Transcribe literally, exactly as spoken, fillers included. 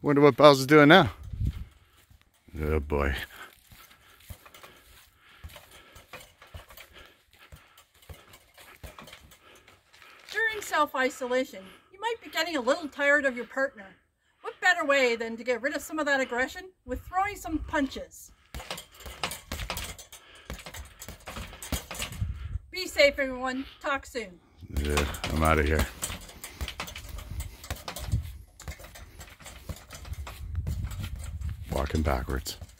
Wonder what Bells is doing now. Oh boy. During self-isolation, you might be getting a little tired of your partner. What better way than to get rid of some of that aggression with throwing some punches? Be safe, everyone. Talk soon. Yeah, I'm out of here. Walking backwards.